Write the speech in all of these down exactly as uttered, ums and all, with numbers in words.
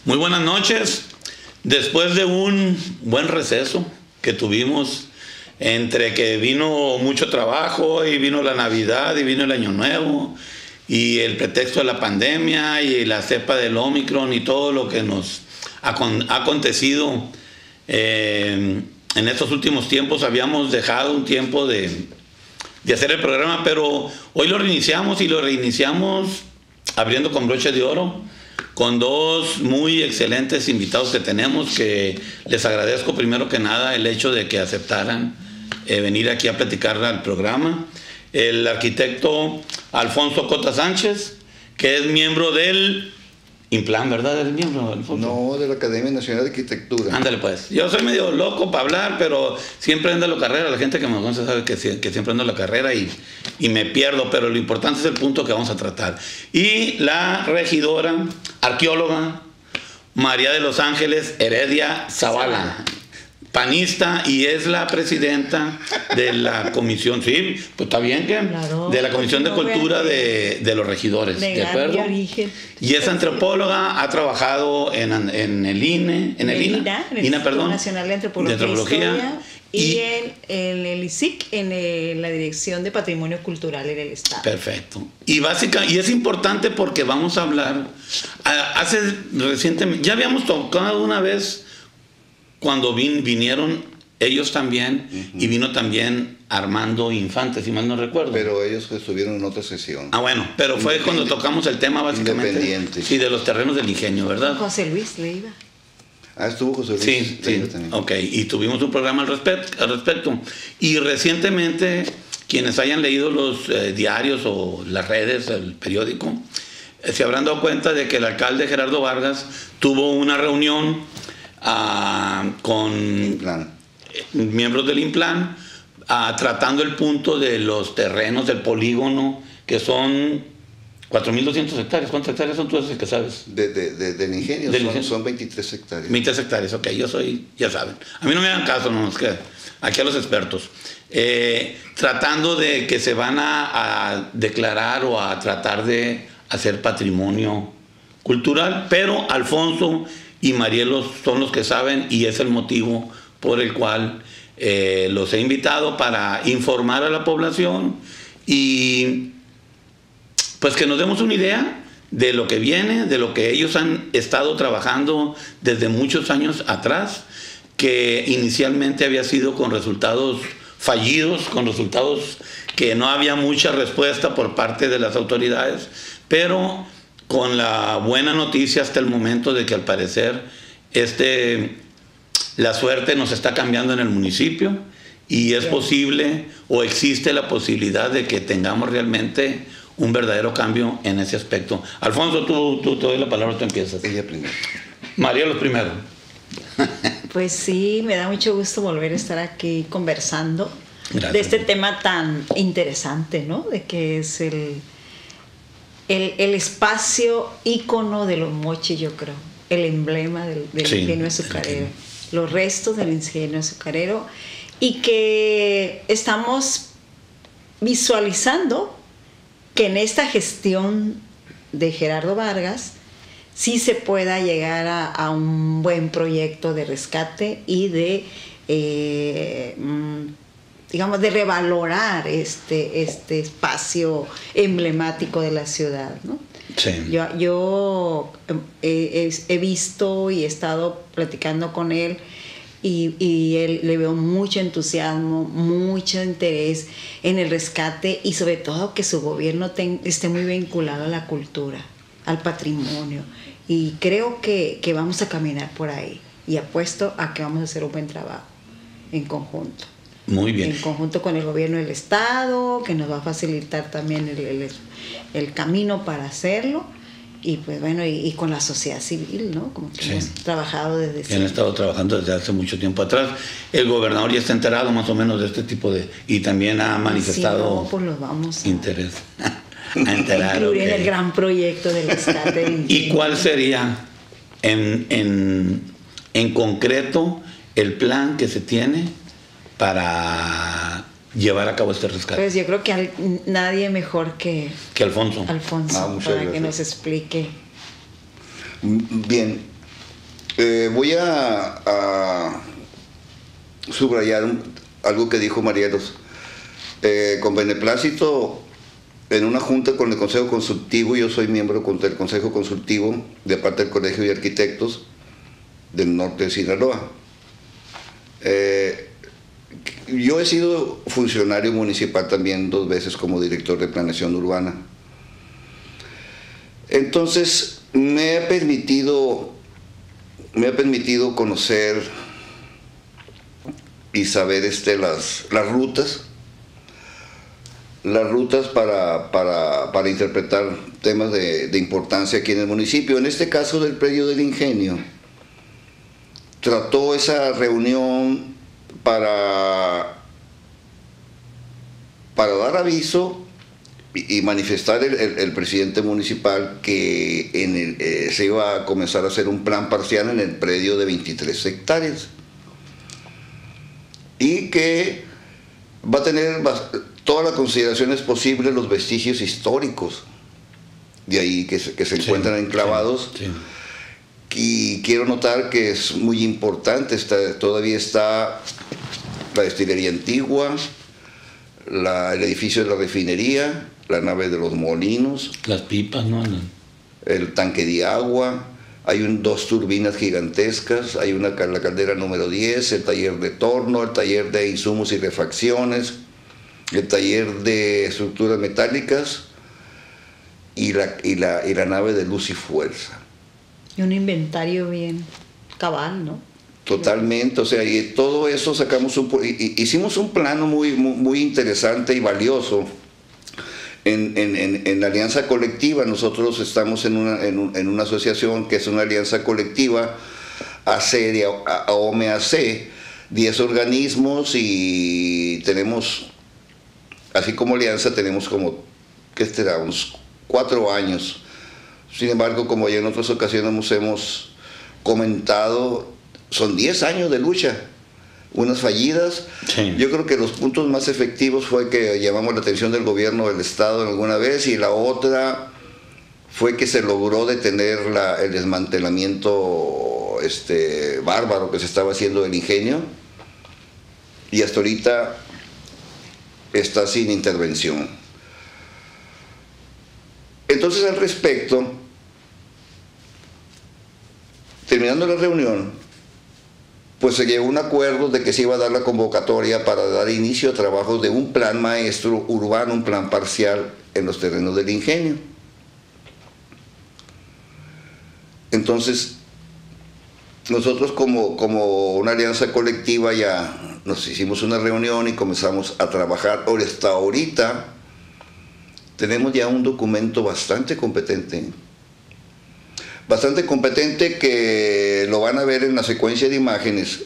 Muy buenas noches. Después de un buen receso que tuvimos, entre que vino mucho trabajo y vino la Navidad y vino el Año Nuevo y el pretexto de la pandemia y la cepa del Omicron y todo lo que nos ha acontecido eh, en estos últimos tiempos, habíamos dejado un tiempo de, de hacer el programa, pero hoy lo reiniciamos y lo reiniciamos abriendo con broche de oro, con dos muy excelentes invitados que tenemos, que les agradezco primero que nada el hecho de que aceptaran eh, venir aquí a platicar al programa. El arquitecto Alfonso Cota Sánchez, que es miembro del IMPLAN, ¿verdad? ¿Es miembro, Alfonso? No, de la Academia Nacional de Arquitectura. Ándale pues. Yo soy medio loco para hablar, pero siempre ando a la carrera. La gente que me conoce sabe que, que siempre ando a la carrera y, y me pierdo, pero lo importante es el punto que vamos a tratar. Y la regidora, arqueóloga, María de los Ángeles Heredia Zavala, panista, y es la presidenta de la comisión, sí, pues está bien que, claro, de la Comisión de Cultura de, de los regidores, ¿de, ¿de acuerdo? Origen. Y es antropóloga, ha trabajado en, en el I N E, en el, el I N A, INA, en el INA, perdón, Nacional de Antropología, de Antropología Historia, y, y en, en el I S I C, en el, la Dirección de Patrimonio Cultural en el Estado. Perfecto. Y básica, y es importante porque vamos a hablar, hace recientemente, ya habíamos tocado una vez cuando vin, vinieron ellos también, uh-huh. y vino también Armando Infante, si mal no recuerdo. Pero ellos estuvieron en otra sesión. Ah, bueno, pero fue cuando tocamos el tema básicamente. Independiente. Sí, de los terrenos del ingenio, ¿verdad? José Luis le iba. Ah, estuvo José Luis. Sí, sí, también. Ok, y tuvimos un programa al, respect, al respecto. Y recientemente, quienes hayan leído los eh, diarios o las redes, el periódico, eh, se habrán dado cuenta de que el alcalde Gerardo Vargas tuvo una reunión Uh, con IMPLAN. miembros del IMPLAN, uh, tratando el punto de los terrenos del polígono, que son cuatro mil doscientas hectáreas. ¿Cuántas hectáreas son tú esos que sabes? De, de, de, del ingenio, del son, ingenio son veintitrés hectáreas. veintitrés hectáreas, ok, yo soy, ya saben. A mí no me hagan caso, no, es que aquí a los expertos. Eh, tratando de que se van a, a declarar o a tratar de hacer patrimonio cultural, pero Alfonso y Marielos son los que saben, y es el motivo por el cual eh, los he invitado para informar a la población y pues que nos demos una idea de lo que viene, de lo que ellos han estado trabajando desde muchos años atrás, que inicialmente había sido con resultados fallidos, con resultados que no había mucha respuesta por parte de las autoridades, pero con la buena noticia hasta el momento de que al parecer este, la suerte nos está cambiando en el municipio y es posible o existe la posibilidad de que tengamos realmente un verdadero cambio en ese aspecto. Alfonso, tú, tú te doy la palabra, tú empiezas. Ella primero. María, los primero. Pues sí, me da mucho gusto volver a estar aquí conversando. Gracias. De este tema tan interesante, ¿no? De que es el... El, el espacio ícono de los mochis, yo creo, el emblema del, del sí, ingenio azucarero, los restos del ingenio azucarero, y que estamos visualizando que en esta gestión de Gerardo Vargas sí se pueda llegar a, a un buen proyecto de rescate y de eh, digamos, de revalorar este, este espacio emblemático de la ciudad, ¿no? Sí. Yo, yo he, he visto y he estado platicando con él y, y él, le veo mucho entusiasmo, mucho interés en el rescate y sobre todo que su gobierno ten, esté muy vinculado a la cultura, al patrimonio, y creo que, que vamos a caminar por ahí y apuesto a que vamos a hacer un buen trabajo en conjunto. Muy bien. En conjunto con el gobierno del estado, que nos va a facilitar también el, el, el camino para hacerlo, y pues bueno, y, y con la sociedad civil, ¿no? Como que sí. hemos trabajado desde siempre. Han estado trabajando desde hace mucho tiempo atrás. El gobernador ya está enterado más o menos de este tipo de... y también ha manifestado sí, no, pues los vamos a, interés. a enterar. Incluir okay. en el gran proyecto del rescate. ¿Y cuál sería en, en, en concreto el plan que se tiene para llevar a cabo este rescate? Pues yo creo que al, nadie mejor que, que Alfonso, Alfonso ah, para gracias. que nos explique. Bien, Eh, voy a, a subrayar un- algo que dijo Marielos. Eh, con beneplácito, en una junta con el Consejo Consultivo, yo soy miembro con- del Consejo Consultivo de parte del Colegio de Arquitectos del norte de Sinaloa. Eh, yo he sido funcionario municipal también dos veces como director de planeación urbana. Entonces, me ha permitido, me ha permitido conocer y saber este, las, las rutas, las rutas para, para, para interpretar temas de, de importancia aquí en el municipio. En este caso del predio del Ingenio, trató esa reunión para, para dar aviso y, y manifestar el, el, el presidente municipal que en el, eh, se iba a comenzar a hacer un plan parcial en el predio de veintitrés hectáreas y que va a tener todas las consideraciones posibles, los vestigios históricos de ahí que se, que se encuentran sí, enclavados. Sí, sí. Y quiero notar que es muy importante, está, todavía está la destilería antigua, la, el edificio de la refinería, la nave de los molinos, las pipas, ¿no? El tanque de agua, hay un, dos turbinas gigantescas, hay una, la caldera número diez, el taller de torno, el taller de insumos y refacciones, el taller de estructuras metálicas y la, y la, y la nave de luz y fuerza. Y un inventario bien cabal, ¿no? Totalmente, o sea, y todo eso sacamos un... Hicimos un plano muy, muy, muy interesante y valioso en, en, en, en la alianza colectiva. Nosotros estamos en una, en, un, en una asociación que es una alianza colectiva, A C de A O M E A C, diez organismos y tenemos, así como alianza, tenemos como, ¿qué será? Unos cuatro años. Sin embargo, como ya en otras ocasiones hemos, hemos comentado, son diez años de lucha, unas fallidas. Sí. Yo creo que los puntos más efectivos fue que llamamos la atención del gobierno del estado alguna vez y la otra fue que se logró detener la, el desmantelamiento este, bárbaro que se estaba haciendo del ingenio y hasta ahorita está sin intervención. Entonces, al respecto, terminando la reunión, pues se llegó a un acuerdo de que se iba a dar la convocatoria para dar inicio a trabajos de un plan maestro urbano, un plan parcial en los terrenos del ingenio. Entonces, nosotros como, como una alianza colectiva ya nos hicimos una reunión y comenzamos a trabajar. Hasta ahorita tenemos ya un documento bastante competente, bastante competente que lo van a ver en la secuencia de imágenes.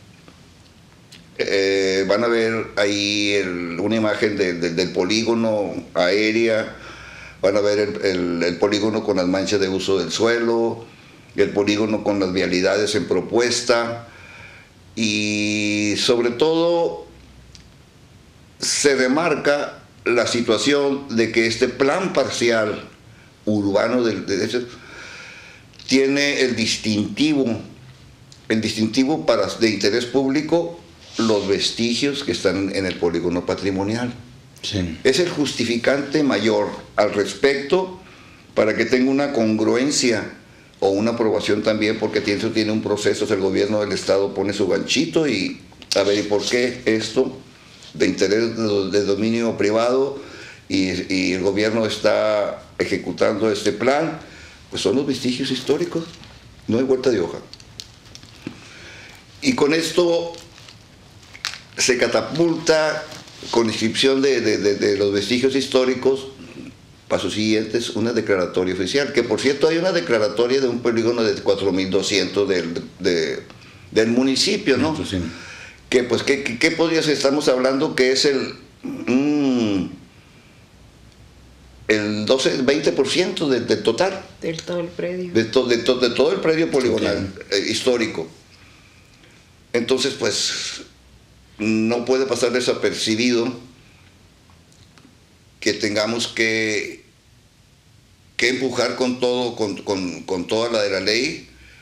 Eh, van a ver ahí el, una imagen de, de, del polígono aérea, van a ver el, el, el polígono con las manchas de uso del suelo, el polígono con las vialidades en propuesta y sobre todo se remarca la situación de que este plan parcial urbano de, de, de tiene el distintivo, el distintivo para, de interés público, los vestigios que están en el polígono patrimonial. Sí. Es el justificante mayor al respecto para que tenga una congruencia o una aprobación también, porque tiene, tiene un proceso, el gobierno del estado pone su ganchito y a ver, ¿y por qué esto de interés de, de dominio privado y, y el gobierno está ejecutando este plan? Pues son los vestigios históricos, no hay vuelta de hoja. Y con esto se catapulta con inscripción de, de, de, de los vestigios históricos, pasos siguientes, una declaratoria oficial, que por cierto hay una declaratoria de un polígono de cuatro mil doscientos del, de, del municipio, ¿no? Sí. Que pues, ¿qué, qué, qué podría ser? Estamos hablando que es el... Mm, el doce, veinte por ciento del, del total. De todo el predio. De, to, de, to, de todo el predio poligonal, okay. eh, histórico. Entonces, pues, no puede pasar desapercibido que tengamos que, que empujar con todo, con, con, con toda la de la ley,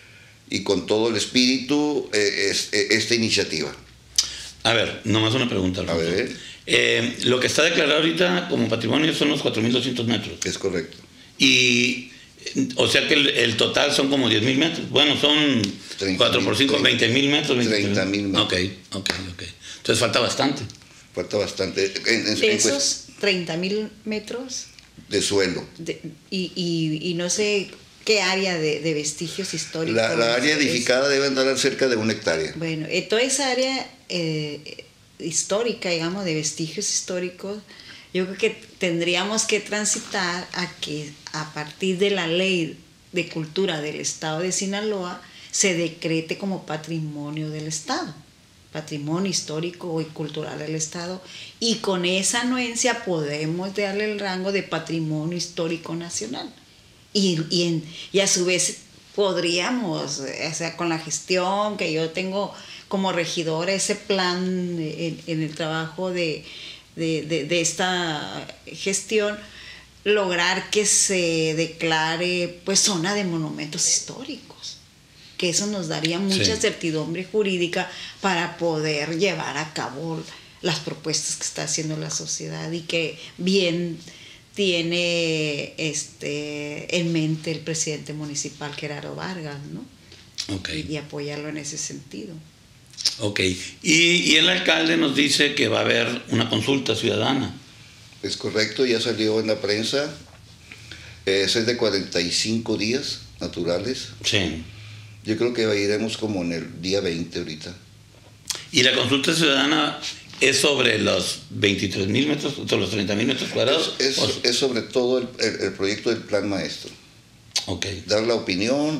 y con todo el espíritu eh, es, eh, esta iniciativa. A ver, nomás una pregunta, Alfonso. A ver. Eh, lo que está declarado ahorita como patrimonio son los cuatro mil doscientos metros. Es correcto. Y, o sea que el, el total son como diez mil metros. Bueno, son cuatro por cinco, veinte mil metros. treinta mil metros. Ok, ok, ok. Entonces falta bastante. Falta bastante. En, en, De en esos treinta mil metros de suelo. de- y, y, y no sé qué área de, de vestigios históricos. La, la área es. edificada debe andar cerca de una hectárea. Bueno, eh, toda esa área eh, histórica, digamos, de vestigios históricos, yo creo que tendríamos que transitar a que a partir de la ley de cultura del estado de Sinaloa se decrete como patrimonio del estado, patrimonio histórico y cultural del estado, y con esa anuencia podemos darle el rango de patrimonio histórico nacional. Y, y, en, y a su vez podríamos, o sea, con la gestión que yo tengo como regidora, ese plan en, en el trabajo de, de, de, de esta gestión, lograr que se declare pues zona de monumentos históricos, que eso nos daría mucha Sí. certidumbre jurídica para poder llevar a cabo las propuestas que está haciendo la sociedad y que bien tiene este en mente el presidente municipal Gerardo Vargas, ¿no? Ok, Y, y apoyarlo en ese sentido. ok. Y, y el alcalde nos dice que va a haber una consulta ciudadana. Es correcto, ya salió en la prensa. Ese es de cuarenta y cinco días naturales. Sí. Yo creo que iremos como en el día veinte ahorita. Y la consulta ciudadana es sobre los veintitrés mil metros, sobre los treinta mil metros cuadrados. Es, es, O- es sobre todo el, el- el proyecto del plan maestro. Ok, Dar la opinión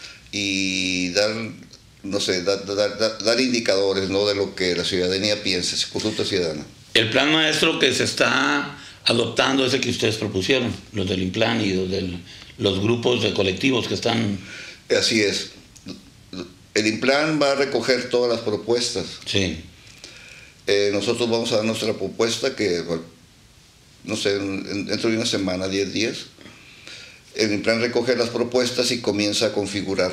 y dar, no sé, dar, dar- dar- dar indicadores, ¿no?, de lo que la ciudadanía piensa, consulta ciudadana. el plan maestro que se está adoptando es el que ustedes propusieron, los del Implan y los, del, los grupos de colectivos que están... Así es. El Implan va a recoger todas las propuestas. Sí, Eh, nosotros vamos a dar nuestra propuesta que, bueno, no sé, en- dentro de una semana, diez días, el Implan recoge las propuestas y comienza a configurar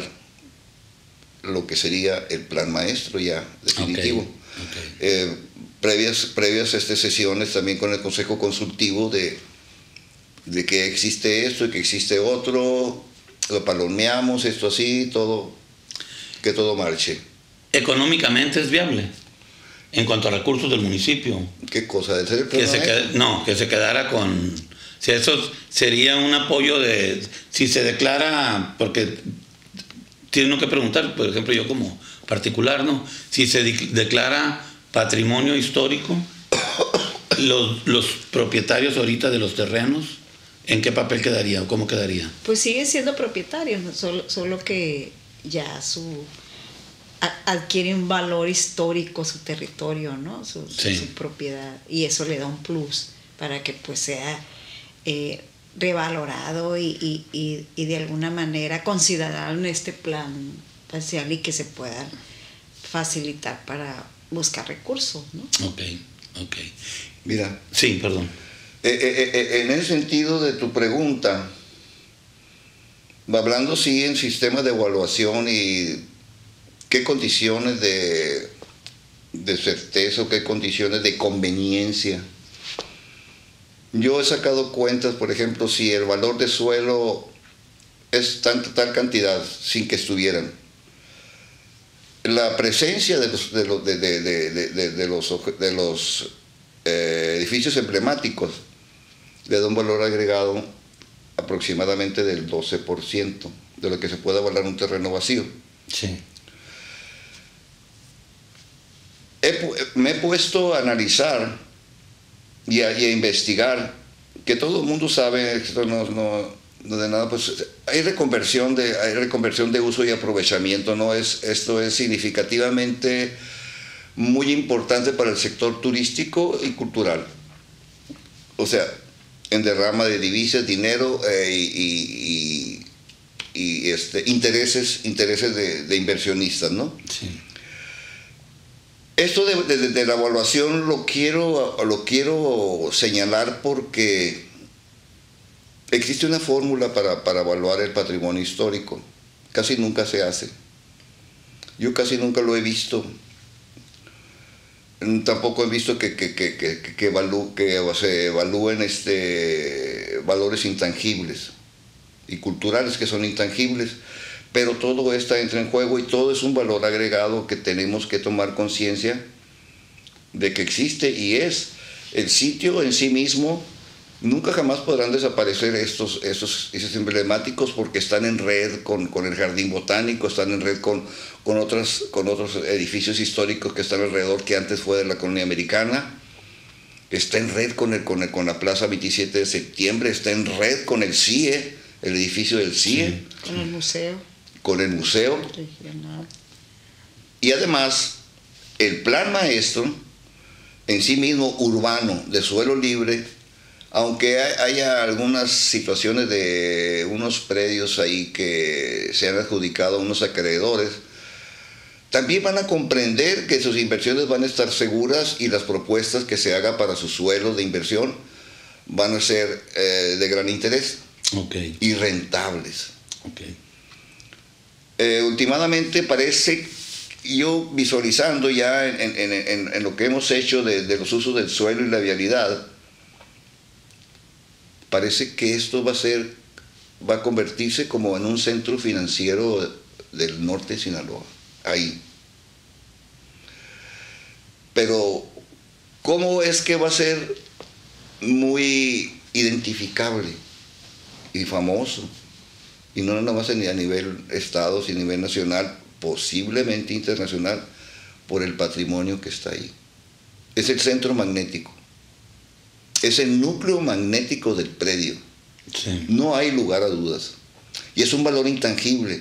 lo que sería el plan maestro ya definitivo. ok, ok. Eh, previas previas este, sesiones también con el Consejo Consultivo de, de que existe esto y que existe otro, lo palomeamos, esto así, todo, que todo marche. Económicamente es viable en cuanto a recursos del municipio. ¿Qué cosa? ¿De ser el plan Que se maestro? quede- no, que se quedara con... Si eso sería un apoyo de... Si se declara, porque tiene uno que preguntar, por ejemplo, yo como particular, ¿no? Si se de- declara patrimonio histórico, los, los propietarios ahorita de los terrenos, ¿en qué papel quedaría o cómo quedaría? Pues siguen siendo propietarios, ¿no? solo, solo que ya su a- adquiere un valor histórico su territorio, ¿no? Su, su- Sí. su propiedad, y eso le da un plus para que pues sea eh, revalorado y, y, y, y de alguna manera considerado en este plan parcial y que se pueda facilitar para buscar recursos, ¿no? Ok, ok. Mira, Sí, perdón. eh, eh, eh, en el sentido de tu pregunta, hablando sí en sistemas de evaluación y qué condiciones de, de certeza o qué condiciones de conveniencia. Yo he sacado cuentas, por ejemplo, si el valor de suelo es tanta tal cantidad sin que estuvieran. La presencia de los, de los, de, de, de, de, de los, de los eh, edificios emblemáticos le da un valor agregado aproximadamente del doce por ciento de lo que se puede valorar un terreno vacío. Sí. He, me he puesto a analizar y a, y a investigar, que todo el mundo sabe, esto no, no, no de nada, pues hay reconversión de, hay reconversión de uso y aprovechamiento, ¿no? Es, esto es significativamente muy importante para el sector turístico y cultural. O sea, en derrama de divisas, dinero eh, y, y, y este, intereses, intereses de, de inversionistas, ¿no? Sí. Esto de, de, de la evaluación lo quiero, lo quiero señalar porque existe una fórmula para, para evaluar el patrimonio histórico. Casi nunca se hace. Yo casi nunca lo he visto. Tampoco he visto que, que, que, que, que, evalú, que se evalúen este, valores intangibles y culturales que son intangibles, pero todo esto entra en juego y todo es un valor agregado que tenemos que tomar conciencia de que existe y es el sitio en sí mismo. Nunca jamás podrán desaparecer estos, estos, estos emblemáticos porque están en red con, con el Jardín Botánico, están en red con, con, otras, con otros edificios históricos que están alrededor, que antes fue de la colonia americana. Está en red con, el, con, el, con la Plaza veintisiete de septiembre, está en red con el C I E, el edificio del C I E. Sí, con el museo. Con el museo. Regional. Y además, el plan maestro, en sí mismo urbano, de suelo libre, aunque haya algunas situaciones de unos predios ahí que se han adjudicado a unos acreedores, también van a comprender que sus inversiones van a estar seguras y las propuestas que se haga para sus suelos de inversión van a ser eh, de gran interés, okay, y rentables. Okay. Eh, últimamente parece, yo visualizando ya en, en, en, en lo que hemos hecho de, de los usos del suelo y la vialidad, parece que esto va a ser, va a convertirse como en un centro financiero del norte de Sinaloa, ahí. Pero, ¿cómo es que va a ser muy identificable y famoso? Y no nada más ni a nivel estado, sino a nivel nacional, posiblemente internacional, por el patrimonio que está ahí. Es el centro magnético. Es el núcleo magnético del predio. Sí. No hay lugar a dudas. Y es un valor intangible.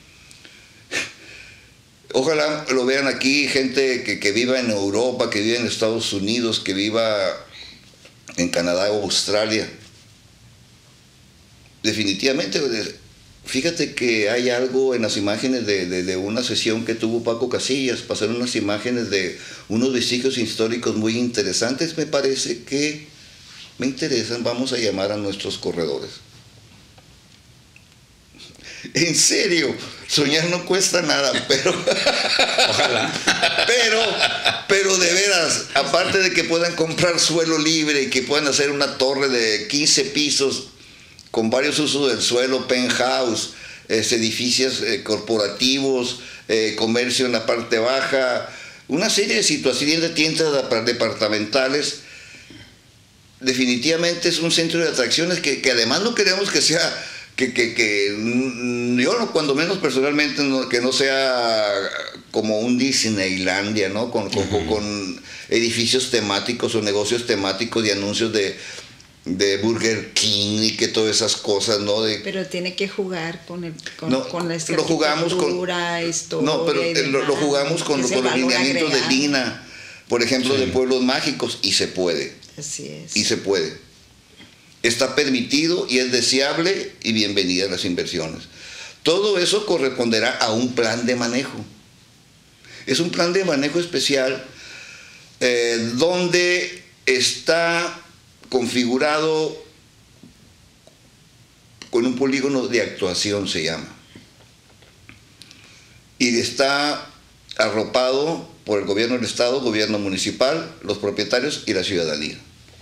Ojalá lo vean aquí, gente que, que viva en Europa, que viva en Estados Unidos, que viva en Canadá o Australia. Definitivamente, fíjate que hay algo en las imágenes de, de, de una sesión que tuvo Paco Casillas, pasaron unas imágenes de unos vestigios históricos muy interesantes. Me parece que me interesan, vamos a llamar a nuestros corredores. En serio, soñar no cuesta nada, pero ojalá. Pero, pero de veras, aparte de que puedan comprar suelo libre y que puedan hacer una torre de quince pisos con varios usos del suelo, penthouse, eh, edificios eh, corporativos, eh, comercio en la parte baja, una serie de situaciones de tiendas departamentales. Definitivamente es un centro de atracciones que, que además no queremos que sea, que, que, que yo cuando menos personalmente, no, que no sea como un Disneylandia, ¿no? Con, con, uh-huh. con edificios temáticos o negocios temáticos y anuncios de, de Burger King y que todas esas cosas, ¿no? De, pero tiene que jugar con, el, con, no, con la lo jugamos con, historia. No, pero lo, lo jugamos con, con los lineamientos agregado. de Lina, por ejemplo, sí. de Pueblos Mágicos, y se puede. Así es. Y se puede. Está permitido y es deseable y bienvenida a las inversiones. Todo eso corresponderá a un plan de manejo. Es un plan de manejo especial eh, donde está configurado con un polígono de actuación, se llama. Y está arropado por el gobierno del estado, gobierno municipal, los propietarios y la ciudadanía.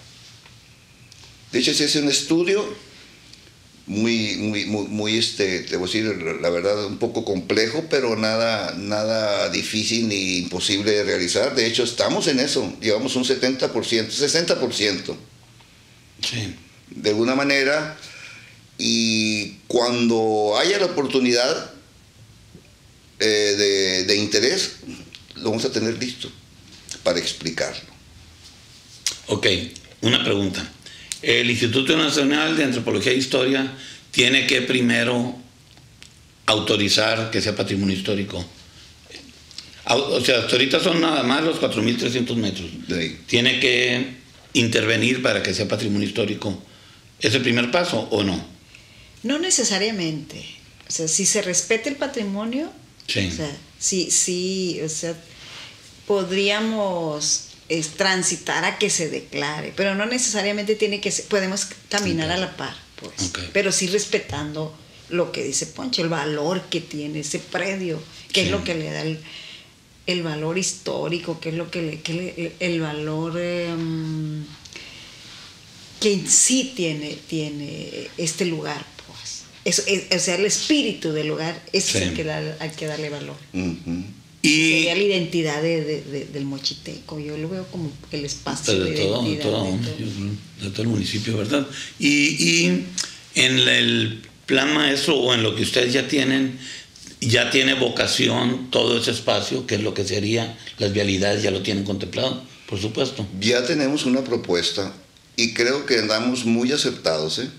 De hecho, se hace un estudio muy, muy, muy, muy este, te voy a decir la verdad, un poco complejo, pero nada, nada difícil ni imposible de realizar. De hecho, estamos en eso, llevamos un setenta por ciento, sesenta por ciento. Sí. De alguna manera, y cuando haya la oportunidad eh, de, de interés, lo vamos a tener listo para explicarlo. Ok, una pregunta. El Instituto Nacional de Antropología e Historia tiene que primero autorizar que sea patrimonio histórico. O sea, hasta ahorita son nada más los cuatro mil trescientos metros. Sí. Tiene que intervenir para que sea patrimonio histórico. ¿Es el primer paso o no? No necesariamente. O sea, si se respeta el patrimonio, sí. o sea, sí, sí, o sea, podríamos es, transitar a que se declare, pero no necesariamente tiene que ser, podemos caminar okay. a la par, pues, okay. pero sí respetando lo que dice Poncho, el valor que tiene ese predio, que sí. es lo que le da el, el valor histórico, que es lo que le, que le, el valor eh, que en sí tiene, tiene este lugar, pues. Es, es, o sea, el espíritu del lugar, ese sí. es el que da, hay que darle valor. Uh-huh. Y sería la identidad de, de, de, del Mochiteco. Yo lo veo como el espacio de, de todo, identidad. De todo, de, todo. de todo el municipio, ¿verdad? Y, y en el plan maestro o en lo que ustedes ya tienen, ya tiene vocación todo ese espacio, que es lo que sería las vialidades, ya lo tienen contemplado, por supuesto. Ya tenemos una propuesta y creo que andamos muy acertados, ¿eh?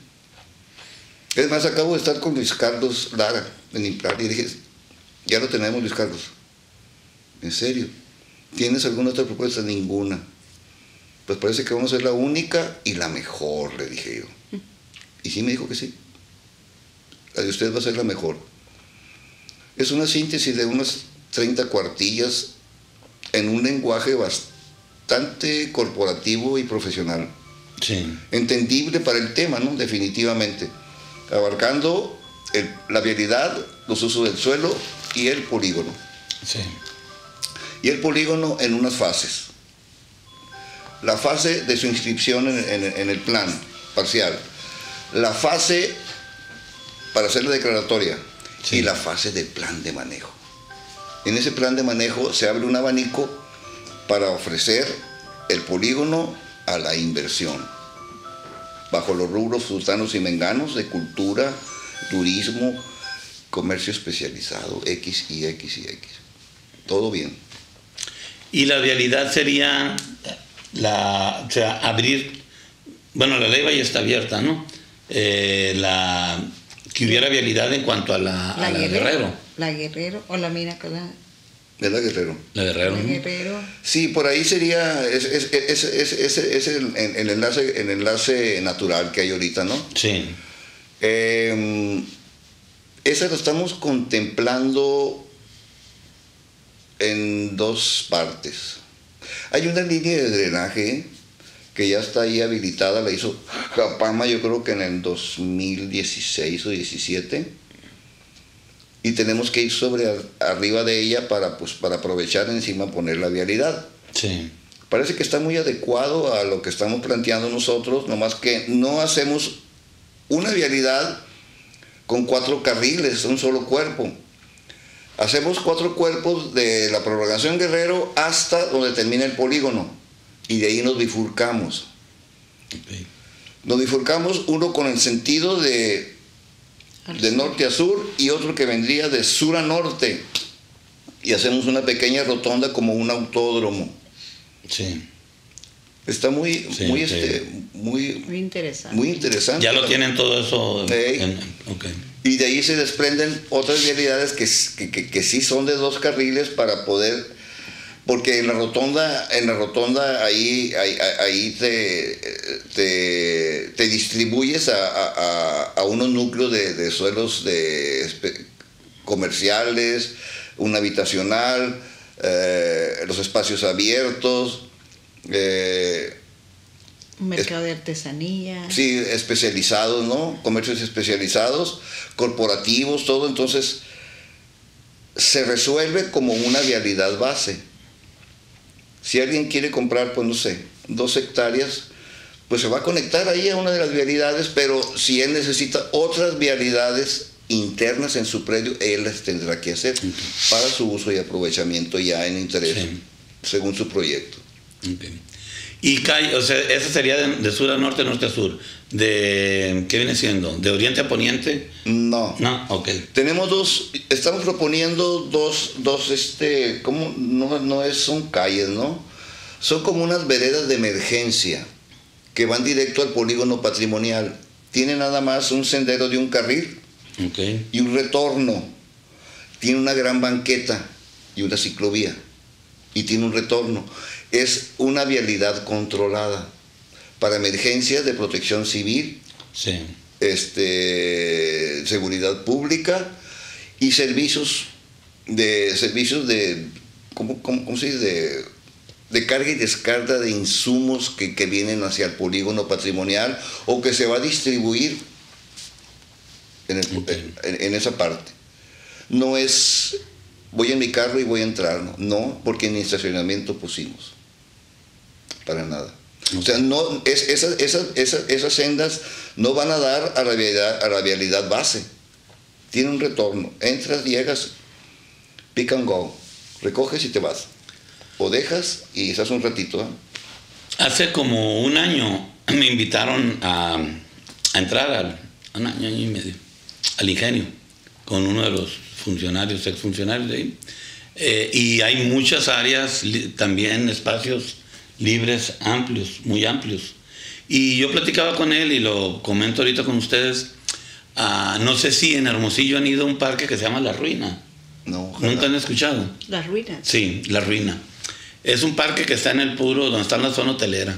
Es más, acabo de estar con Luis Carlos Lara en Implar y dije, ya lo tenemos, Luis Carlos. ¿En serio? ¿Tienes alguna otra propuesta? Ninguna. Pues parece que vamos a ser la única y la mejor, le dije yo. Y sí me dijo que sí. La de usted va a ser la mejor. Es una síntesis de unas treinta cuartillas en un lenguaje bastante corporativo y profesional. Sí. Entendible para el tema, ¿no? Definitivamente. Abarcando el, la vialidad, los usos del suelo y el polígono. Sí. Y el polígono en unas fases. La fase de su inscripción en, en, en el plan parcial. La fase para hacer la declaratoria. Sí. Y la fase del plan de manejo. En ese plan de manejo se abre un abanico para ofrecer el polígono a la inversión, bajo los rubros sultanos y menganos de cultura, turismo, comercio especializado, X y X y X. Todo bien. Y la vialidad sería, la, o sea, abrir, bueno, la ley ya está abierta, ¿no? Eh, la, que hubiera vialidad en cuanto a la, la, a la Guerrero, Guerrero. La Guerrero, o la mina que la... ¿Es la Guerrero? La Guerrero. La ¿no? Guerrero. Sí, por ahí sería, es, es, es, es, es, es el, el, enlace, el enlace natural que hay ahorita, ¿no? Sí. Eh, esa lo estamos contemplando en dos partes. Hay una línea de drenaje que ya está ahí habilitada, la hizo Japama, yo creo que en el dos mil dieciséis o diecisiete. Y tenemos que ir sobre arriba de ella para, pues, para aprovechar encima poner la vialidad. Sí. Parece que está muy adecuado a lo que estamos planteando nosotros, nomás que no hacemos una vialidad con cuatro carriles, un solo cuerpo. Hacemos cuatro cuerpos de la prolongación Guerrero hasta donde termina el polígono y de ahí nos bifurcamos. Okay. Nos bifurcamos uno con el sentido de de norte a sur y otro que vendría de sur a norte y hacemos una pequeña rotonda como un autódromo. Sí. Está muy sí, muy sí. este muy muy interesante. Muy interesante. Ya lo tienen todo eso. Hey. En, okay. Y de ahí se desprenden otras vialidades que, que, que, que sí son de dos carriles para poder, porque en la rotonda, en la rotonda ahí, ahí, ahí te, te, te distribuyes a, a, a unos núcleos de, de suelos de, comerciales, un habitacional, eh, los espacios abiertos. Eh, un mercado de artesanía. Sí, especializados, ¿no? Comercios especializados, corporativos, todo. Entonces, se resuelve como una vialidad base. Si alguien quiere comprar, pues no sé, dos hectáreas, pues se va a conectar ahí a una de las vialidades, pero si él necesita otras vialidades internas en su predio, él las tendrá que hacer okay. para su uso y aprovechamiento ya en interés, sí. según su proyecto. Okay. Y calle, o sea, esa sería de, de sur a norte, norte a sur. De, ¿qué viene siendo? ¿De oriente a poniente? No. No, ok. Tenemos dos, estamos proponiendo dos, dos este, ¿cómo? No, no es, son calles, ¿no? Son como unas veredas de emergencia que van directo al polígono patrimonial. Tiene nada más un sendero de un carril okay. y un retorno. Tiene una gran banqueta y una ciclovía. Y tiene un retorno. Es una vialidad controlada para emergencias de protección civil, sí. este, seguridad pública y servicios de servicios de ¿cómo, cómo, cómo se dice? De, de carga y descarga de insumos que, que vienen hacia el polígono patrimonial o que se va a distribuir en, el, okay. en, en esa parte. No es, voy en mi carro y voy a entrar, no, no porque ni estacionamiento pusimos, para nada. Okay. O sea, no, es, esas, esas, esas, esas sendas no van a dar a la vialidad, a la vialidad base. Tiene un retorno. Entras, llegas, pick and go. Recoges y te vas. O dejas y estás un ratito. ¿eh? Hace como un año me invitaron a, a entrar al un año, año y medio al Ingenio con uno de los funcionarios, exfuncionarios de ahí. Eh, y hay muchas áreas, también espacios libres, amplios, muy amplios. Y yo platicaba con él y lo comento ahorita con ustedes. Uh, no sé si en Hermosillo han ido a un parque que se llama La Ruina. No, ¿nunca han escuchado? La Ruina. Sí, La Ruina. Es un parque que está en el puro, donde está la zona hotelera.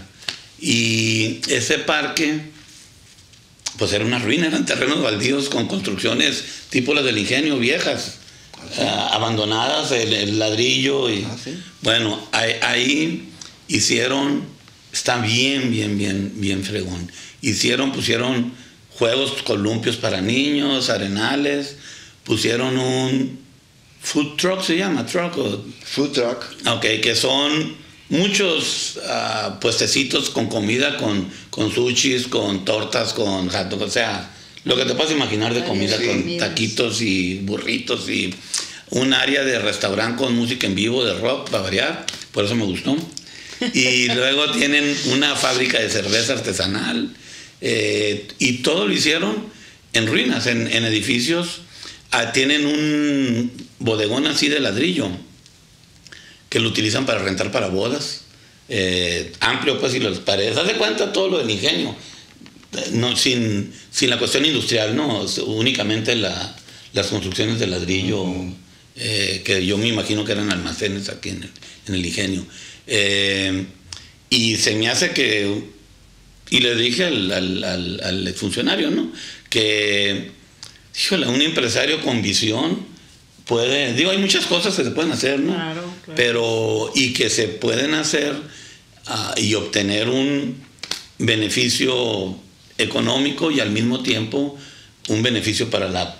Y ese parque, pues era una ruina, eran terrenos baldíos con construcciones tipo las del Ingenio, viejas, ¿ah, sí? uh, abandonadas, el, el ladrillo. Y, ¿ah, sí? Bueno, ahí, ahí hicieron, está bien, bien, bien, bien fregón. Hicieron, pusieron juegos, columpios para niños, arenales, pusieron un food truck, se llama, truck o... Food truck. Ok, que son muchos uh, puestecitos con comida, con, con sushis, con tortas, con hot dog, o sea, lo que te puedas imaginar de comida, sí, con taquitos y burritos y un área de restaurante con música en vivo, de rock, para variar, por eso me gustó. Y luego tienen una fábrica de cerveza artesanal. Eh, y todo lo hicieron en ruinas, en, en edificios. Ah, tienen un bodegón así de ladrillo que lo utilizan para rentar para bodas. Eh, amplio, pues, y las paredes. Haz de cuenta todo lo del Ingenio. No, sin, sin la cuestión industrial, no, únicamente la, las construcciones de ladrillo, uh-huh. eh, que yo me imagino que eran almacenes aquí en el, en el Ingenio. Eh, y se me hace que. Y le dije al, al, al, al funcionario, ¿no? Que, híjole, un empresario con visión puede, digo, hay muchas cosas que se pueden hacer, ¿no? Claro, claro. Pero, y que se pueden hacer uh, y obtener un beneficio económico y al mismo tiempo un beneficio para la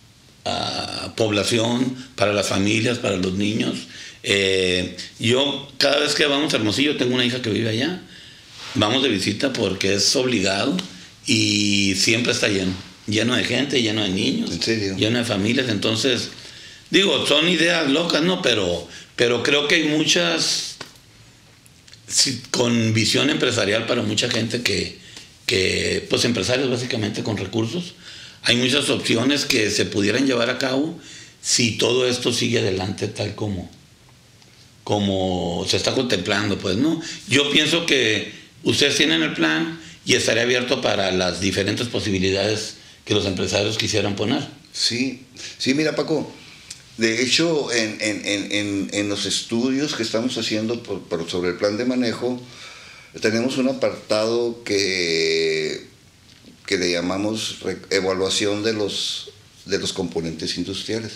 uh, población, para las familias, para los niños. Eh, yo, cada vez que vamos a Hermosillo, tengo una hija que vive allá. Vamos de visita porque es obligado y siempre está lleno, lleno de gente, lleno de niños, ¿en serio? Lleno de familias. Entonces, digo, son ideas locas, ¿no? Pero, pero creo que hay muchas, sí, con visión empresarial para mucha gente que, que, pues empresarios básicamente con recursos. Hay muchas opciones que se pudieran llevar a cabo si todo esto sigue adelante tal como, como se está contemplando, pues, ¿no? Yo pienso que ustedes tienen el plan y estaré abierto para las diferentes posibilidades que los empresarios quisieran poner. Sí, sí, mira, Paco, de hecho, en, en, en, en los estudios que estamos haciendo por, por, sobre el plan de manejo, tenemos un apartado que, que le llamamos evaluación de los, de los componentes industriales.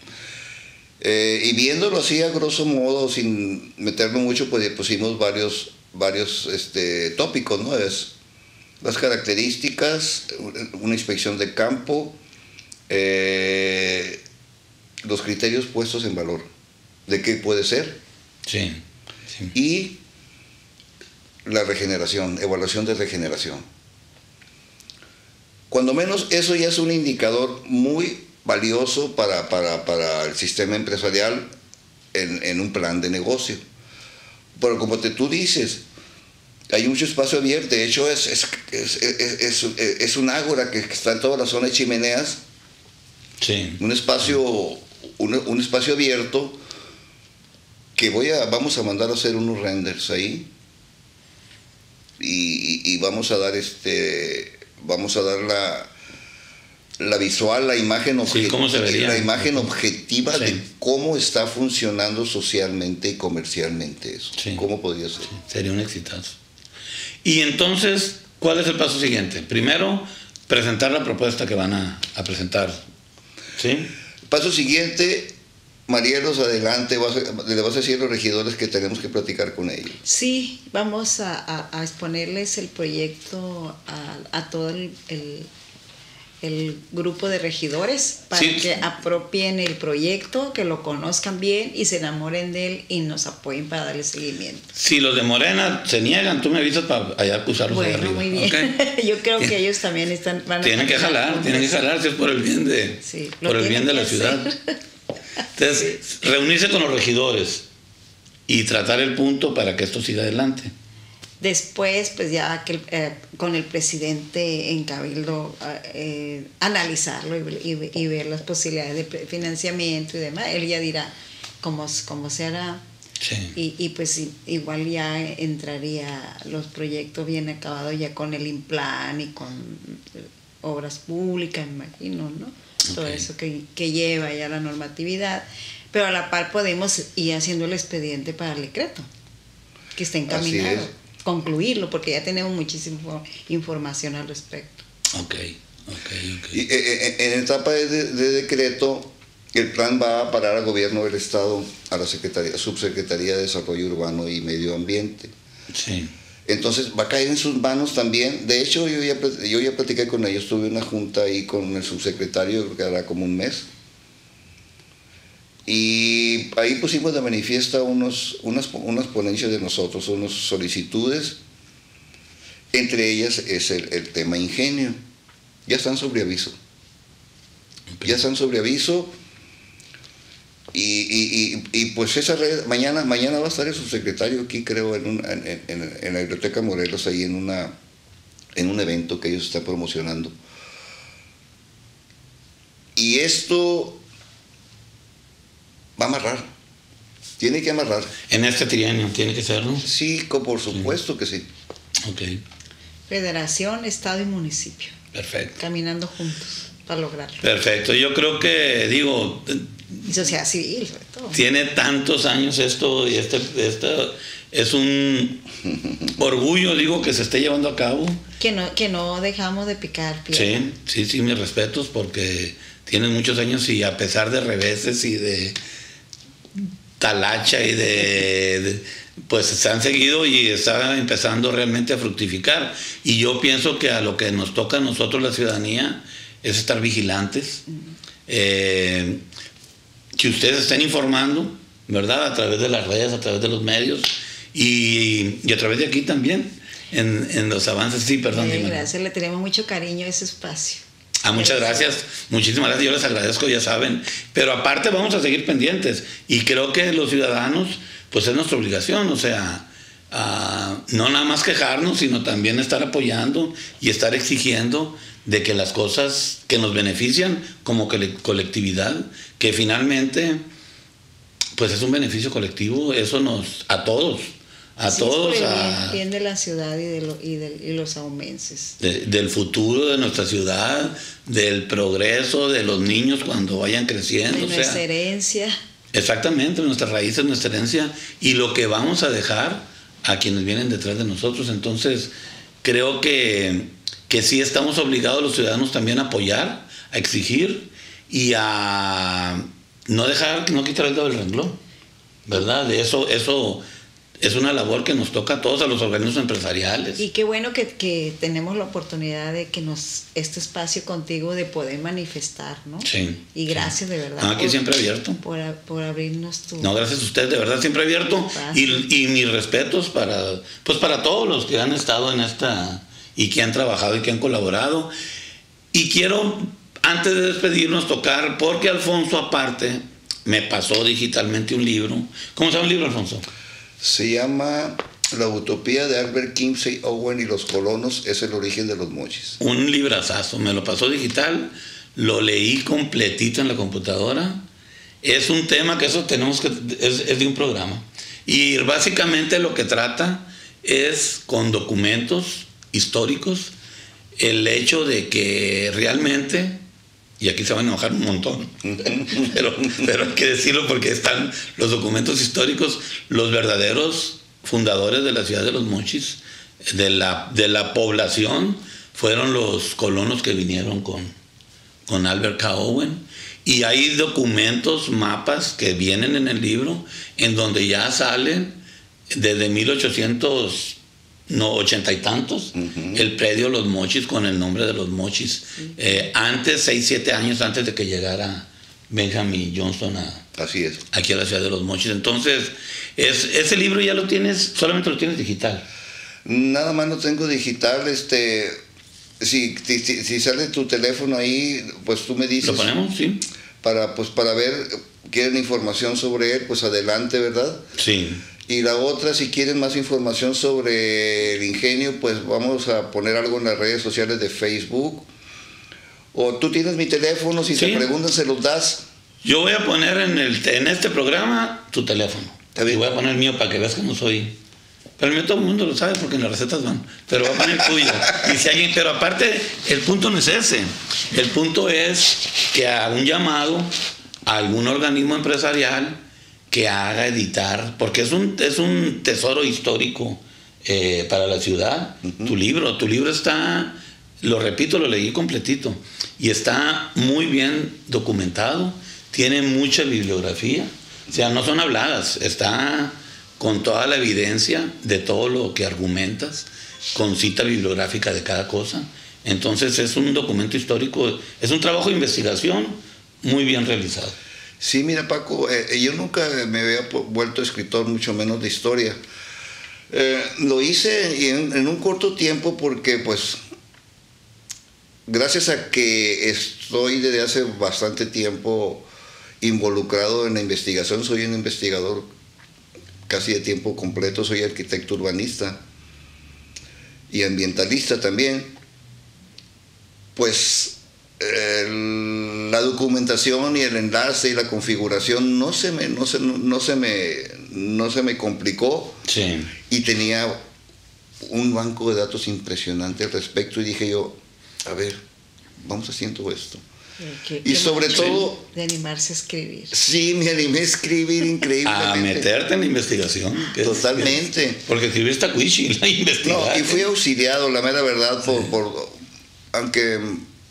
Eh, y viéndolo así a grosso modo, sin meterlo mucho, pues pusimos varios... varios este, tópicos, ¿no? Es las características, una inspección de campo, eh, los criterios puestos en valor, de qué puede ser, sí, sí. Y la regeneración, evaluación de regeneración. Cuando menos eso ya es un indicador muy valioso para, para, para el sistema empresarial en, en un plan de negocio. Pero como te, tú dices, hay mucho espacio abierto. De hecho, es, es, es, es, es, es un ágora que está en toda la zona de chimeneas. Sí. Un espacio, un, un espacio abierto que voy a, vamos a mandar a hacer unos renders ahí. Y, y, y vamos a dar este, vamos a dar la, la visual, la imagen objetiva, sí, ¿cómo se vería? La imagen objetiva, sí, de cómo está funcionando socialmente y comercialmente eso. Sí. ¿Cómo podría ser? Sí, sería un exitazo. Y entonces, ¿cuál es el paso siguiente? Primero, presentar la propuesta que van a, a presentar. ¿Sí? Paso siguiente, Marielos, adelante, vas a, le vas a decir a los regidores que tenemos que platicar con ellos. Sí, vamos a, a, a exponerles el proyecto a, a todo el, el el grupo de regidores para Sí. que apropien el proyecto, que lo conozcan bien y se enamoren de él y nos apoyen para darle seguimiento. Si los de Morena se niegan, tú me avisas para allá acusarlos allá Bueno, arriba. muy bien. ¿Ok? Yo creo que ellos también están, van a Tienen que caminar jalar, con tienen que eso. jalar, si es por el bien de, Sí, lo por el bien tienen de la que ciudad. hacer. Entonces, reunirse con los regidores y tratar el punto para que esto siga adelante. Después, pues ya que eh, con el presidente en Cabildo, eh, analizarlo y, y, y ver las posibilidades de financiamiento y demás, él ya dirá cómo, cómo se hará. Sí. Y, y pues igual ya entraría los proyectos bien acabados ya con el IMPLAN y con obras públicas, me imagino, ¿no? Okay. Todo eso que, que lleva ya la normatividad. Pero a la par podemos ir haciendo el expediente para el decreto, que está encaminado. Concluirlo, porque ya tenemos muchísima información al respecto. Ok, ok, ok. Y, eh, en etapa de, de decreto, el plan va a parar al gobierno del Estado, a la Secretaría, Subsecretaría de Desarrollo Urbano y Medio Ambiente. Sí. Entonces va a caer en sus manos también. De hecho, yo ya, yo ya platiqué con ellos, tuve una junta ahí con el subsecretario, creo que hará como un mes. Y ahí pusimos de manifiesta unos, unas, unas ponencias de nosotros, unas solicitudes. Entre ellas es el, el tema ingenio. Ya están sobre aviso. Okay. Ya están sobre aviso. Y, y, y, y pues esa red, mañana, mañana va a estar el subsecretario aquí, creo, en, un, en, en, en la Biblioteca Morelos, ahí en, una, en un evento que ellos están promocionando. Y esto va a amarrar, tiene que amarrar. En este trienio tiene que ser, ¿no? Sí, por supuesto sí. que sí. Ok. Federación, Estado y municipio. Perfecto. Caminando juntos para lograrlo. Perfecto. Yo creo que, digo... Y sociedad civil, sobre todo. Tiene tantos años esto y este, este es un orgullo, digo, que se esté llevando a cabo. Que no, que no dejamos de picar piedra. Sí, sí, sí, mis respetos, porque tienen muchos años y a pesar de reveses y de talacha y de, de pues se han seguido y está empezando realmente a fructificar. Y yo pienso que a lo que nos toca a nosotros, la ciudadanía, es estar vigilantes. Uh-huh. eh, que ustedes estén informando, ¿verdad? A través de las redes, a través de los medios y, y a través de aquí también, en, en los avances. Sí, perdón. Eh, gracias, le tenemos mucho cariño a ese espacio. Ah, muchas gracias, muchísimas gracias, yo les agradezco, ya saben. Pero aparte vamos a seguir pendientes y creo que los ciudadanos, pues es nuestra obligación, o sea, uh, no nada más quejarnos, sino también estar apoyando y estar exigiendo de que las cosas que nos benefician como colectividad, que finalmente pues es un beneficio colectivo, eso nos, a todos, a sí, todos, es por el a, bien, bien de la ciudad y de, lo, y de y los aumenses. De, del futuro de nuestra ciudad, del progreso de los niños cuando vayan creciendo. De o nuestra sea, herencia. Exactamente, nuestras raíces, nuestra herencia y lo que vamos a dejar a quienes vienen detrás de nosotros. Entonces, creo que, que sí estamos obligados los ciudadanos también a apoyar, a exigir y a no dejar, no quitar el dedo del renglón, ¿verdad? De eso, eso es una labor que nos toca a todos, a los organismos empresariales. Y qué bueno que, que tenemos la oportunidad de que nos, este espacio contigo de poder manifestar, ¿no? Sí. Y gracias sí. de verdad. No, aquí por, siempre abierto. Por, por abrirnos tu... No, gracias a usted, de verdad, siempre abierto. Y, y mis respetos para, pues para todos los que han estado en esta y que han trabajado y que han colaborado. Y quiero, antes de despedirnos, tocar, porque Alfonso aparte me pasó digitalmente un libro. ¿Cómo se llama el libro, Alfonso? Se llama La utopía de Albert Kinsey Owen y los colonos es el origen de los mochis. Un librazazo, me lo pasó digital, lo leí completito en la computadora. Es un tema que eso tenemos que, es, es de un programa. Y básicamente lo que trata es con documentos históricos el hecho de que realmente, y aquí se van a enojar un montón, pero, pero hay que decirlo porque están los documentos históricos, los verdaderos fundadores de la ciudad de Los Mochis, de la, de la población, fueron los colonos que vinieron con, con Albert K. Owen. Y hay documentos, mapas que vienen en el libro, en donde ya salen desde mil ochocientos no, ochenta y tantos, uh-huh. el predio Los Mochis con el nombre de Los Mochis. Uh-huh. Eh, antes, seis, siete años antes de que llegara Benjamin Johnston a, Así es. aquí a la ciudad de Los Mochis. Entonces, es, ese libro ya lo tienes, solamente lo tienes digital. Nada más lo tengo digital, este, si, si, si sale tu teléfono ahí, pues tú me dices. ¿Lo ponemos? Sí. Para, pues, para ver, quieren información sobre él, pues adelante, ¿verdad? Sí. Y la otra, si quieren más información sobre el ingenio, pues vamos a poner algo en las redes sociales de Facebook. O tú tienes mi teléfono, si sí. te preguntan, se los das. Yo voy a poner en, el, en este programa tu teléfono. Y voy a poner el mío para que veas que no soy. Pero el mío todo el mundo lo sabe porque en las recetas van. Pero voy a poner el tuyo. Y si alguien, pero aparte, el punto no es ese. El punto es que haga un llamado a algún organismo empresarial que haga editar, porque es un, es un tesoro histórico eh, para la ciudad. Uh-huh. Tu libro, tu libro está, lo repito, lo leí completito, y está muy bien documentado, tiene mucha bibliografía, o sea, no son habladas, está con toda la evidencia de todo lo que argumentas, con cita bibliográfica de cada cosa. Entonces es un documento histórico, es un trabajo de investigación muy bien realizado. Sí, mira, Paco, eh, yo nunca me había vuelto escritor, mucho menos de historia. Eh, lo hice en, en un corto tiempo porque, pues, gracias a que estoy desde hace bastante tiempo involucrado en la investigación, soy un investigador casi de tiempo completo, soy arquitecto urbanista y ambientalista también, pues el, la documentación y el enlace y la configuración no se me, no se, no se me, no se me complicó. Sí. Y tenía un banco de datos impresionante al respecto y dije yo, a ver, vamos haciendo esto. ¿Qué, y qué sobre todo de animarse a escribir. Sí, me animé a escribir increíblemente. A meterte en la investigación. Totalmente. Es, es, porque escribir está cuichi, la investigación. No, y fui auxiliado, la mera verdad, por, sí. por aunque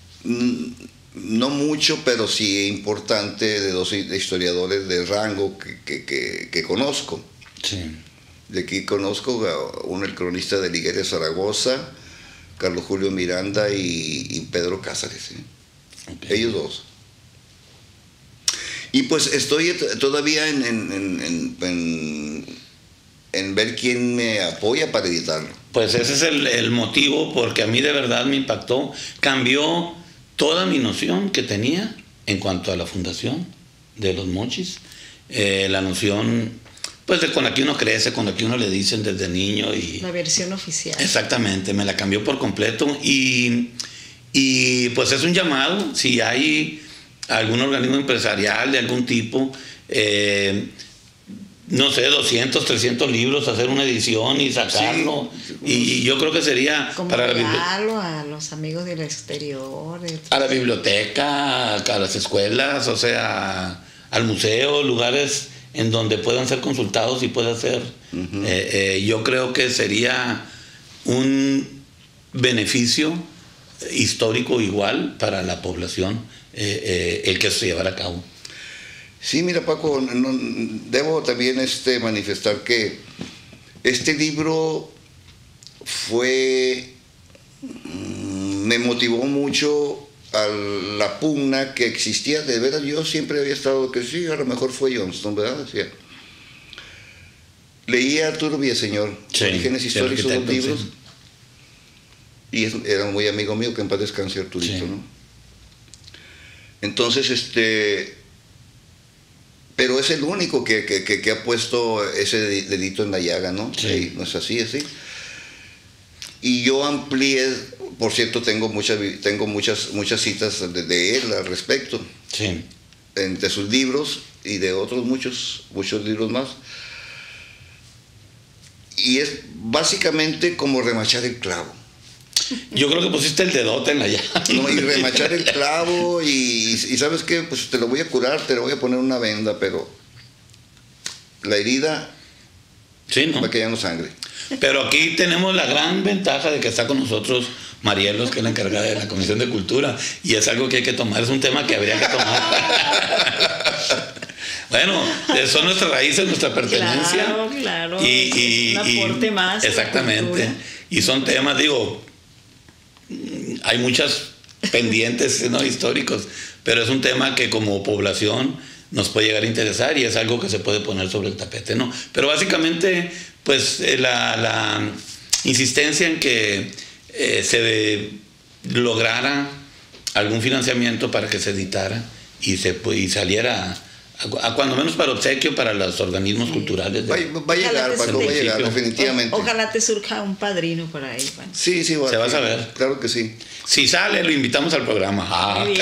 no mucho, pero sí importante, de dos historiadores de rango que, que, que, que conozco. Sí. De aquí conozco a uno, el cronista de Ligueria Zaragoza, Carlos Julio Miranda y, y Pedro Cázares. ¿eh? Okay. Ellos dos. Y pues estoy todavía en, en, en, en, en ver quién me apoya para editarlo. Pues ese es el, el motivo, porque a mí de verdad me impactó, cambió toda mi noción que tenía en cuanto a la fundación de Los Mochis, eh, la noción pues de con la que uno crece, con la que uno le dicen desde niño. Y la versión oficial. Exactamente, me la cambió por completo y, y pues es un llamado, si hay algún organismo empresarial de algún tipo, eh, no sé, doscientos, trescientos libros, hacer una edición y sacarlo. Sí. Y yo creo que sería como para regalo a los amigos del exterior. A la biblioteca, a las escuelas, o sea, al museo, lugares en donde puedan ser consultados y pueda ser. Uh-huh. eh, eh, yo creo que sería un beneficio histórico igual para la población eh, eh, el que se llevara a cabo. Sí, mira, Paco, no, debo también este, manifestar que este libro fue, me motivó mucho a la pugna que existía. De veras, yo siempre había estado que sí, a lo mejor fue Johnston, ¿verdad? Decía. Leí a Arturo Villaseñor, sí, Orígenes Históricos, dos libros, sí. Y es, era muy amigo mío, que en paz descanse Arturito, sí. ¿no? Entonces, este... pero es el único que, que, que, que ha puesto ese dedito en la llaga, ¿no? Sí. Sí, no es así, así. Y yo amplié, por cierto, tengo muchas, tengo muchas, muchas citas de, de él al respecto. Sí. Entre sus libros y de otros muchos, muchos libros más. Y es básicamente como remachar el clavo. Yo creo que pusiste el dedote en la llaga. No, y remachar el clavo y, y ¿sabes qué? Pues te lo voy a curar, te lo voy a poner una venda, pero la herida sí, ¿no? va cayendo sangre. Pero aquí tenemos la gran ventaja de que está con nosotros Marielos, que es la encargada de la Comisión de Cultura, y es algo que hay que tomar, es un tema que habría que tomar. Bueno, son nuestras raíces, nuestra pertenencia. Claro, claro. Y, y, un y- aporte más. a la Exactamente. cultura. Y son temas, digo, hay muchas pendientes, ¿no?, históricos, pero es un tema que como población nos puede llegar a interesar y es algo que se puede poner sobre el tapete, ¿no? Pero básicamente, pues eh, la, la insistencia en que eh, se de- lograra algún financiamiento para que se editara y se y saliera a, a cuando menos para obsequio para los organismos culturales de- Va, va a llegar, Ojalá te Paco, va a llegar, surja. definitivamente. O- ojalá te surja un padrino por ahí, Juan. Sí, sí, va, Se va a sí, saber. Claro que sí. Si sale, lo invitamos al programa. Ah, Muy bien.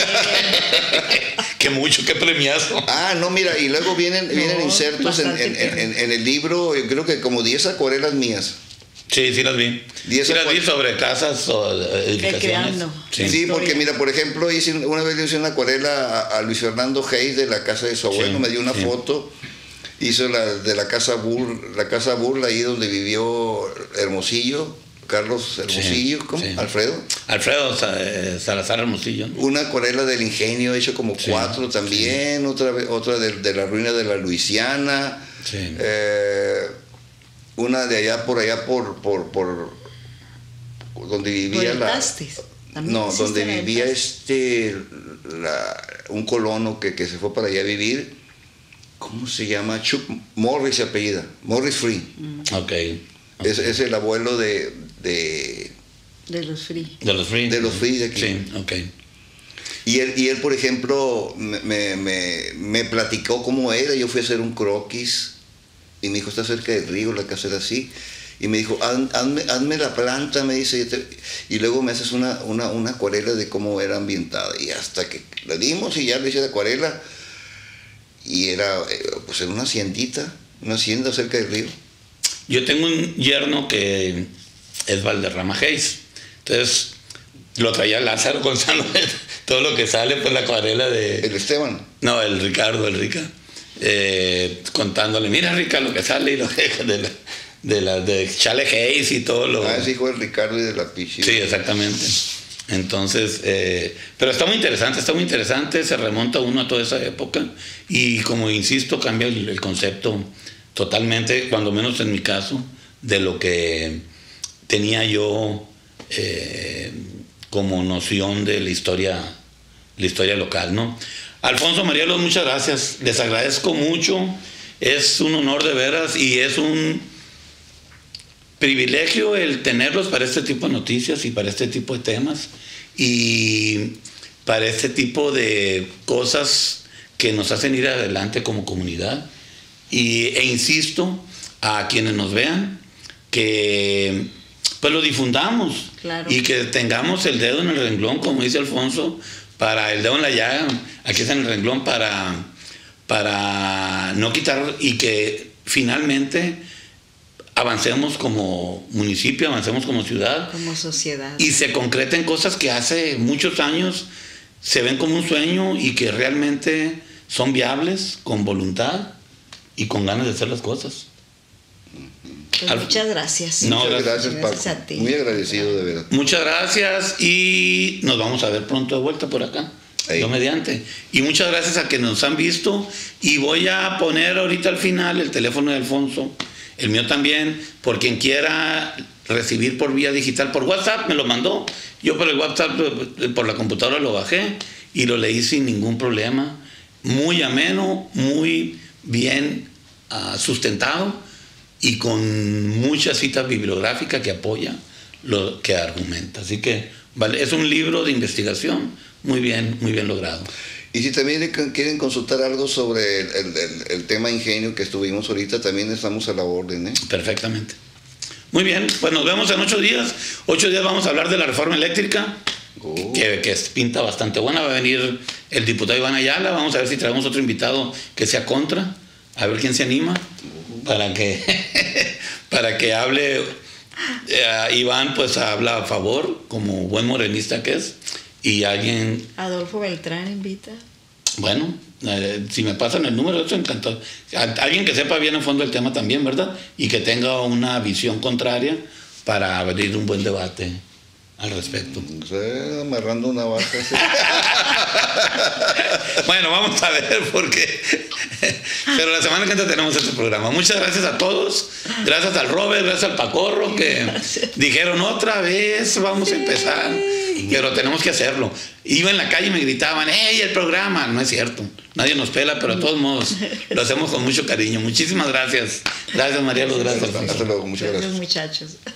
qué mucho, qué premiazo. Ah, no, mira, y luego vienen, No, vienen insertos en, bastante en- en- bien. en el libro, yo creo que como diez acuarelas mías. Sí, sí las vi. Diez Sí las vi acuar- sobre casas o edificaciones. Recreando. Sí. Sí, Historia. porque mira, por ejemplo, hice, una vez le hice una acuarela a, a Luis Fernando Hayes de la casa de su abuelo, Sí, me dio una sí. foto, hizo la de la casa Bull, la casa Bull, ahí donde vivió Hermosillo, Carlos Hermosillo, Sí, ¿cómo? sí. Alfredo. Alfredo Sa- eh, Salazar Hermosillo. ¿no? Una acuarela del ingenio, hecho como Sí, cuatro también, otra, ve- otra de, de la ruina de la Luisiana. Sí. Eh, una de allá por allá por por, por donde vivía Por el la Tastes. También no existe donde la del vivía Tastes. este la- un colono que, que se fue para allá a vivir. ¿Cómo se llama? Chuck Morris se apellida, Morris Free. Ok. Es, es el abuelo de, de, De los free. De los Free. de los Free de aquí. Sí, ok. Y él, y él, por ejemplo, me, me, me- me platicó cómo era. Yo fui a hacer un croquis y me dijo, está cerca del río, la casa era así. Y me dijo, "Haz- hazme, hazme la planta", me dice, "yo te-". Y luego me haces una, una, una acuarela de cómo era ambientada. Y hasta que le dimos y ya le hice la acuarela. Y era, eh, pues era una haciendita, una hacienda cerca del río. Yo tengo un yerno que es Valderrama Hayes. Entonces, lo traía Lázaro Gonzalo. Todo lo que sale, pues la acuarela de... El Esteban. No, el Ricardo, el Rica. eh, contándole, mira, Rica, lo que sale y lo que de la, de la de Chale Hayes y todo lo... Ah, es hijo de Ricardo y de la Pichi. Sí, exactamente. Entonces, eh, pero está muy interesante, está muy interesante, se remonta uno a toda esa época y como insisto, cambia el, el concepto totalmente, cuando menos en mi caso, de lo que tenía yo eh, como noción de la historia, la historia local, ¿no? Alfonso, Marielos, muchas gracias, les agradezco mucho, es un honor de veras y es un privilegio el tenerlos para este tipo de noticias y para este tipo de temas y para este tipo de cosas que nos hacen ir adelante como comunidad. Y, e insisto a quienes nos vean que pues lo difundamos. Claro. Y que tengamos el dedo en el renglón, como dice Alfonso, para el dedo en la llaga, aquí está en el renglón para, para no quitar y que finalmente avancemos como municipio, avancemos como ciudad Como sociedad. y se concreten cosas que hace muchos años se ven como un sueño y que realmente son viables con voluntad y con ganas de hacer las cosas. Pues Al- muchas gracias. No, Muchas gracias. gracias, Gracias Paco. a ti. Muy agradecido, de verdad. Muchas gracias y nos vamos a ver pronto de vuelta por acá. Ahí. Yo mediante. Y muchas gracias a que nos han visto y voy a poner ahorita al final el teléfono de Alfonso, el mío también, por quien quiera recibir por vía digital, por WhatsApp me lo mandó. Yo por el WhatsApp, por la computadora lo bajé y lo leí sin ningún problema. Muy ameno, muy bien uh, sustentado y con mucha cita bibliográfica que apoya lo que argumenta. Así que vale, es un libro de investigación muy bien, muy bien logrado. Y si también quieren consultar algo sobre el, el- el- el tema ingenio que estuvimos ahorita, también estamos a la orden, ¿eh? Perfectamente. Muy bien, pues nos vemos en ocho días. Ocho días vamos a hablar de la reforma eléctrica, Oh. que, que es pinta bastante buena. Va a venir el diputado Iván Ayala. Vamos a ver si traemos otro invitado que sea contra. A ver quién se anima para que, para que hable. Eh, Iván pues habla a favor, como buen morenista que es. Y alguien, Adolfo Beltrán invita. bueno, eh, si me pasan el número, eso encantado. A- Alguien que sepa bien a fondo el tema también, ¿verdad? Y que tenga una visión contraria para abrir un buen debate al respecto? O sea, amarrando una vaca. ¿Sí? Bueno, vamos a ver porque... Pero la semana que entra tenemos este programa. Muchas gracias a todos. Gracias al Robert, gracias al Pacorro, que dijeron otra vez, vamos a empezar. Pero tenemos que hacerlo. Iba en la calle y me gritaban, ¡hey, el programa! No es cierto. Nadie nos pela, pero de todos modos lo hacemos con mucho cariño. Muchísimas gracias. Gracias, María Luz. Gracias. Hasta luego. Muchas gracias. Gracias, muchachos.